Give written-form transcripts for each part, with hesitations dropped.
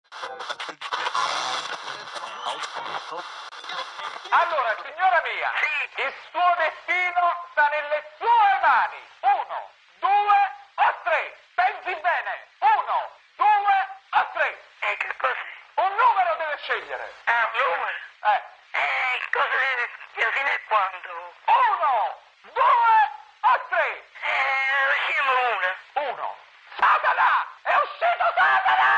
Allora, signora mia, sì, il suo destino sta nelle sue mani. 1, 2 o 3. Pensi bene. 1, 2 o 3. E che cos'è? Un numero deve scegliere. Ah, un numero? Cosa deve... fino a quando? 1, 2 o 3. Usciamo una. 1. Satana! È uscito Satana!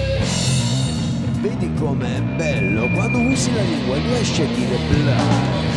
Vedi com'è bello quando usi la lingua, riesci a dire bla.